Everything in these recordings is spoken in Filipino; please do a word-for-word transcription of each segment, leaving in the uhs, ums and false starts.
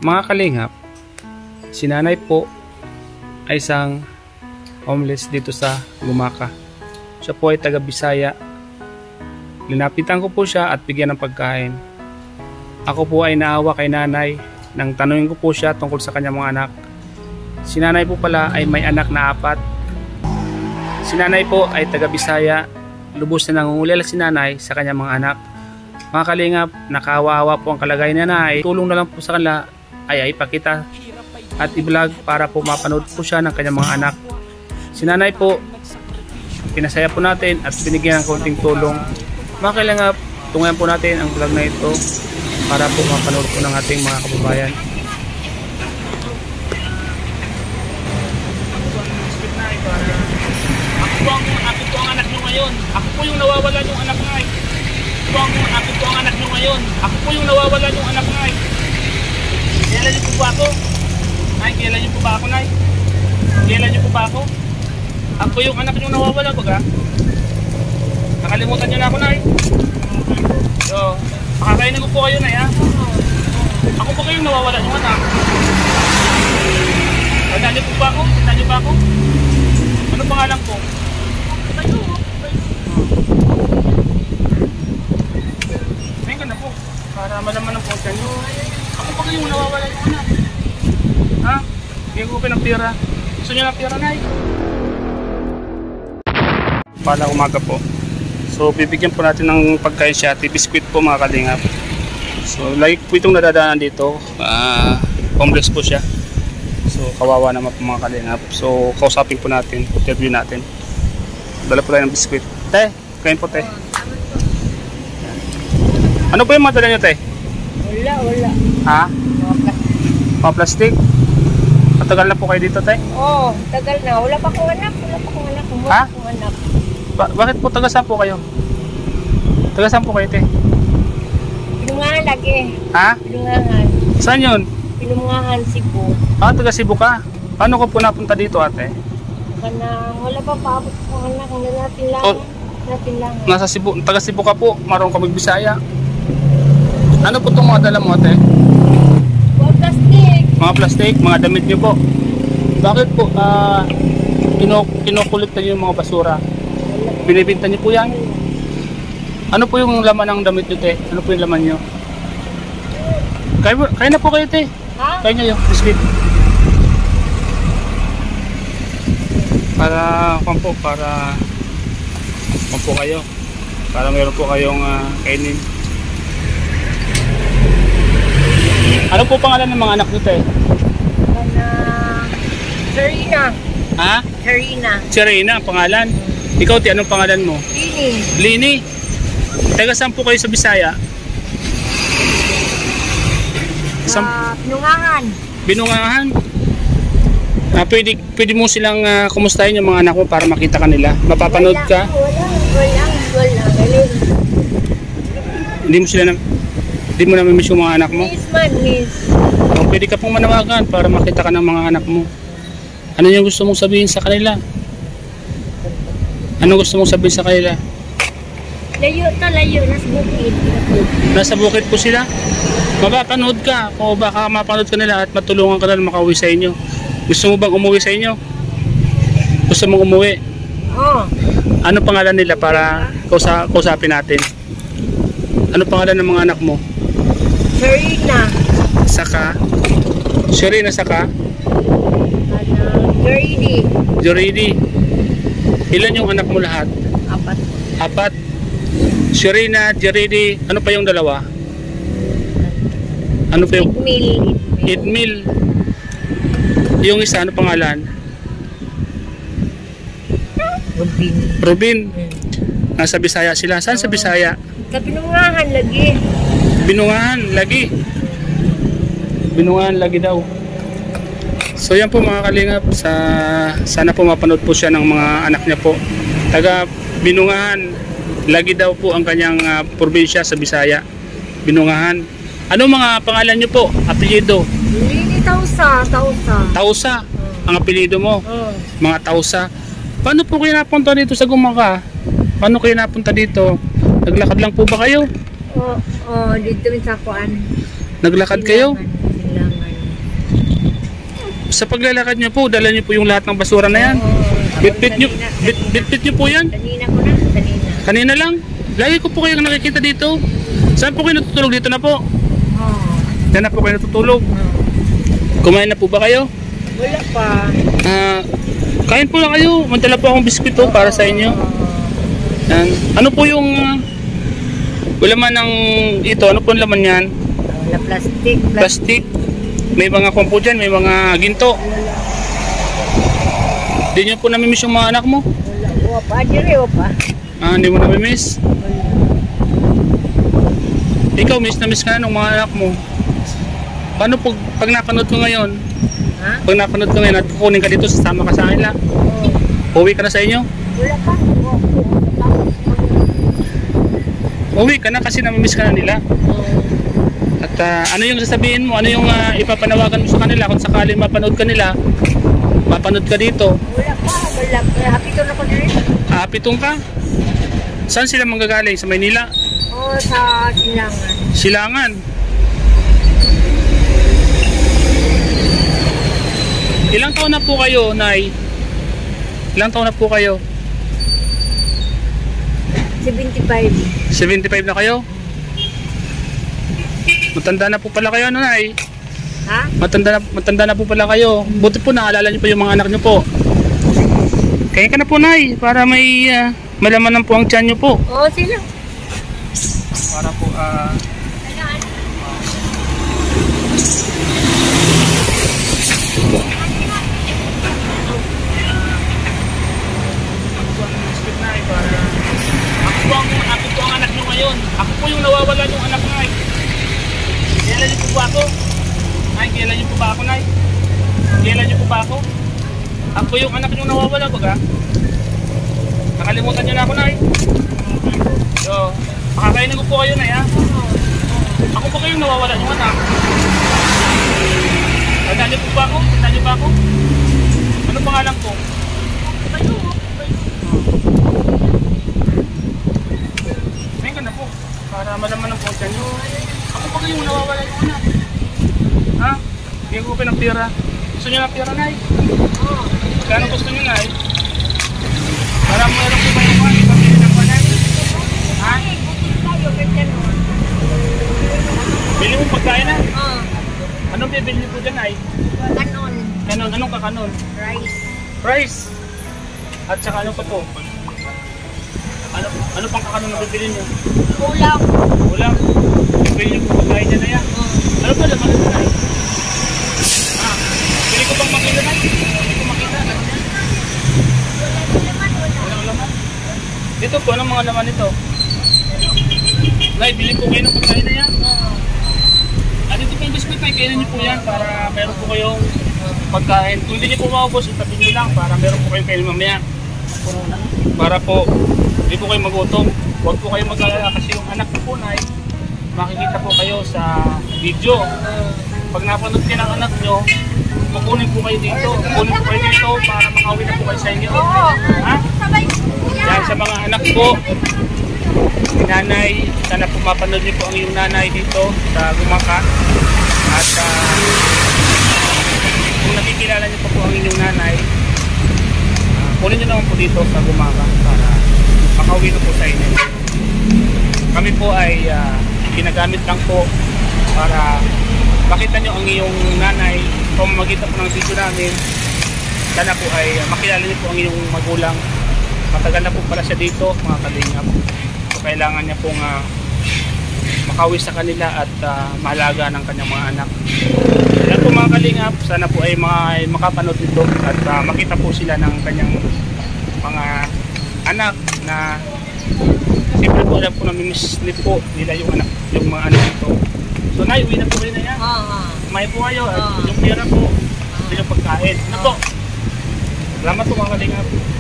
Mga kalingap, si nanay po ay isang homeless dito sa Gumaka. Siya po ay taga Bisaya. Linapitan ko po siya at bigyan ng pagkain. Ako po ay naawa kay nanay nang tanungin ko po siya tungkol sa kanyang mga anak. Si nanay po pala ay may anak na apat. Si nanay po ay taga Bisaya. Lubos na nangungulila si nanay sa kanyang mga anak. Mga kalingap, nakaawa-awa po ang kalagayan ni nanay. Tulong na lang po sa kanila ay ipakita at i-vlog para po mapanood po siya ng kanyang mga anak. Si nanay po, pinasaya po natin at binigyan ng konting tulong. Mga kalingap, tungayan po natin ang vlog na ito para po mapanood po ng ating mga kababayan. Ako po ang apit ko ang anak nyo ngayon. Ako po yung nawawala yung anak ngay. Ako po ang apit ko ang anak nyo ngayon. Ako po yung nawawala yung anak ngay. Kailan niyo po ba ako? Nay, kailan niyo po ba ako, Nay? Kailan niyo po ba ako? Ako yung anak nyo nawawala, baga? Nakalimutan niyo na ako, Nay. So, pakakainin ko po kayo, Nay, ha? Ako po kayong nawawala yung anak. Tandaan niyo po ba ako? Tandaan niyo ba ako? Ano pangalan ko? Tayo. Ngayon ka na po. Para malaman ng punta nyo. Ako pa kayong nawawala yung anak. Ha? Bigyan ko kayo ng pira. Gusto nyo ng pira, Nay? Pala umaga po. So bibigyan po natin ng pagkain siya. Biskuit po mga kalingap. So like po itong nadadaanan dito. Uh, homeless po siya. So kawawa naman po mga kalingap. So kausapin po natin. Interview natin. Dala po tayo ng biskuit. Te, kain po te. Ano po yung madala nyo te? Wala, wala. Ha? Mga plastic? Matagal na po kayo dito te? Oo, oh, tagal na. Wala pa akong anak. Wala pa akong anak. Wala ha? pa akong anak. Ba bakit po taga saan po kayo? Taga saan po kayo te? Pinungahan lagi. Ha? Pinungahan. Saan yun? Pinungahan, Cebu. Ah, taga Cebu ka? Paano ko po napunta dito ate? Kanang wala pa paabot akong anak. Hindi natin lang. Oh, natin lang. nasa Cebu, taga Cebu ka po. Marunong ka mag-Bisaya. Ano po itong mga dala mo ate? Mga plastic. Mga plastic, mga damit nyo po. Bakit po uh, kinu kinukulit na yung mga basura? Binibinta nyo po yan? Ano po yung laman ng damit nyo te? Ano po yung laman nyo? Kaya, kaya na po kayo te. Ha? Kaya nyo yung biscuit. Para kung po, para kung po kayo. Para meron po kayong uh, kainin. Ano po pangalan ng mga anak nyo te? Kanang Serena. Ha? Serena. Si Reyna ang pangalan. Ikaw te, anong pangalan mo? Lini. Lini. Taga saan po kayo sa Bisaya? Sa Uh, Pinungahan. Binungahan. Ah, pwede, pwede mo silang uh, kumustahin yung mga anak mo para makita ka nila. Mapapanood Wala, ka. Wala, wala, wala. Galing. Hindi mo sila na, hindi mo na miss yung mga anak mo. Miss man, miss. O, pwede ka pong manawagan para makita ka ng mga anak mo. Ano yung gusto mong sabihin sa kanila? Ano gusto mong sabihin sa kanila? Layo to, layo. Nasa bukid. Nasa bukid po sila. Mapapanood ka o baka mapanood ka nila at matulungan ka na makauwi sa inyo. Gusto mo bang umuwi sa inyo? Gusto mong umuwi? Oo. Oh. Ano pangalan nila para kausa kausapin natin? Ano pangalan ng mga anak mo? Serena. Saka Serena saka Kanang Jordy. Joridi. Ilan yung anak mo lahat? Apat. Apat. Serena, Joridi, ano pa yung dalawa? Ano pa yung Idmil. Idmil. Yung isa ano pangalan? Rubin. Rubin. Hmm. Nasa Bisaya sila. Saan sa Bisaya? Sa Pinungahan lagi. Binungahan, lagi. Binungahan, lagi daw. So yan po mga kalingap. Sa, sana po mapanood po siya ng mga anak niya po. Taga Binungahan, lagi daw po ang kanyang uh, probinsya sa Bisaya. Binungahan. Ano mga pangalan niyo po? Apelyido? Lini Tausa. Tausa. Tausa. Ang apelyido mo? Oo. Mga Tausa. Paano po kayo napunta dito sa Gumaka? Paano kayo napunta dito? Naglakad lang po ba kayo? Oo, oh, dito rin sa kuan. Naglakad kayo? Silangan. sa paglalakad niyo po, dala niyo po yung lahat ng basura na yan. Bit-bit niyo, bit, bit-bit niyo po yan. Kanina ko na, kanina. Kanina lang. Lagi ko po kayong nakikita dito. Saan po kayo natutulog? Dito na po. Oo. Dito na po kayo natutulog. Kumain na po ba kayo? Wala pa. Ah, kain po na kayo. Mantala po akong biskwito para sa inyo. Yan. Ano po yung uh, laman ng ito? Ano po ang laman yan? Wala plastic. Plastic. May mga kumpo dyan, may mga ginto. Hindi nyo po namimiss yung mga anak mo? Wala. Wala pa. Dire, wala pa. Ah, hindi mo namimiss? Ikaw, miss na miss ka na ng mga anak mo. Paano pag, pag napanood ko ngayon? Ha? Pag napanood ko ngayon at kukunin ka dito, sasama ka sa kanila. Oo. Uwi ka na sa inyo? Wala pa. Uwi ka na kasi namimiss ka na nila. At uh, ano yung sasabihin mo? Ano yung uh, ipapanawagan mo sa kanila kung sakaling mapanood ka nila? Mapanood ka dito? Wala pa. Wala pa. Happy to na ko na rin. Ah, pitong ka? Saan sila manggagaling? Sa Maynila? Oo, sa Silangan. Silangan? Ilang taon na po kayo, Nay? Ilang taon na po kayo? seventy-five. seventy-five na kayo? Matanda na po pala kayo, ano, Nay? Ha? Matanda na, matanda na po pala kayo. Buti po naalala niyo po yung mga anak niyo po. Kaya ka na po, Nay, para may uh, malaman po ang tiyan niyo po. Oo, sila. Para po, ah... Uh, Ako po ang, ako po ang anak nyo ngayon. Ako po yung nawawala yung anak nyo. Kailan niyo po ba ako? Ay, kailan niyo po ba ako, Nay? Kailan niyo po ba ako? Ako po yung anak nyo nawawala, baga? Nakalimutan niyo na ako, Nay. So, makakainin ko po kayo, Nay, ha? Ako po kayong nawawala yung anak. Tandaan niyo po ba ako? Tandaan niyo ba ako? Ano pangalan ko? Bayo. May ka na po. Para malaman ng po nyo. Ako pa kayong nawawala yung anak. Ha? Hindi ko kayo ng pera. Gusto nyo ng pera, Nay? Oo. Kano gusto nyo, Nay? Para mayroon po kayo mga ipamili ng panay. Ha? Bili mo pagkain, na? Oo. Anong bibili po dyan, Nay? Kanon. Kanon? Anong kakanon? Rice. Rice. At saka ano pa po? Ano, ano pang kakanon na bibili nyo? Ulam. Ulam. Bibili nyo po pagkain dyan na yan. Ano pa laman ito, Nay? Ah, bili ko pang makita, Nay. Bili ko makita. Ano yan? Walang laman. Dito po, anong mga laman ito? Nay, bili po kayo ng pagkain na yan. Ah, dito po yung biskuit, Nay. Kainan nyo po yan para meron po kayong pagkain. Kung hindi nyo po maubos, itabi nyo lang para meron po kayong kainin mamaya. Para po, hindi po kayo magutom. Huwag po kayo mag-alala kasi yung anak po, Nay, makikita po kayo sa video. Pag napanood kayo ng anak nyo, kukunin po kayo dito. Kukunin po kayo dito para makauwi na po kayo sa inyo. Ha? Yan sa mga anak po, nanay, sana po mapanood niyo po ang iyong nanay dito sa Gumaka. At uh, kung nakikilala niyo po po ang inyong nanay, uh, kunin niyo naman po dito sa Gumaka para makauwi na po sa inyo. Kami po ay uh, ginagamit lang po para makita nyo ang iyong nanay kung magitan po ng video namin. Sana po ay uh, makilala niyo po ang iyong magulang. Matagal na po pala siya dito, mga kalingap. So kailangan niya pong uh, makauwi sa kanila at uh, mahalaga ng kanyang mga anak. Yan po mga kalingap, sana po ay mga, makapanood dito at uh, makita po sila ng kanyang mga anak na siyempre po alam po namimiss po nila yung anak, yung mga anak ito. So Nay, uwi na po kayo na yan. Oo. May po kayo at Oo. yung pera po, ito yung pagkain. Ano po? Salamat po mga kalingap.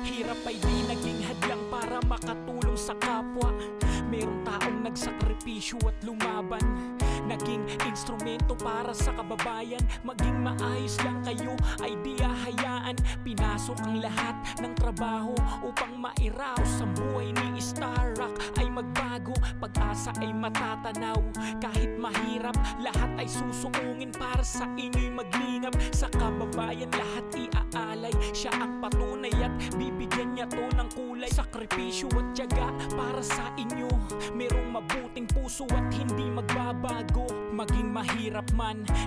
Hirap ay di naging hadlang para makatulong sa kapwa. Merong taong nagsakripisyo at lumaban, naging instrumento para sa kababayan. Maging maayos lang kayo ay di hahayaan. Pinasok ang lahat ng trabaho upang mairaos ang buhay ni Starrock ay magbago. Pag-asa ay matatanaw kahit mahirap, lahat ay susuungin para sa inyo'y maglingap. Sa kababayan lahat iaalay, siya ang patunay at bibigyan niya to ng kulay. Sakripisyo at tiyaga para sa inyo, merong mabuting puso at hindi magbabago. Maging mahirap man,